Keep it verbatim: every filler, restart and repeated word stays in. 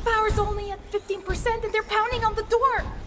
The power's only at fifteen percent and they're pounding on the door.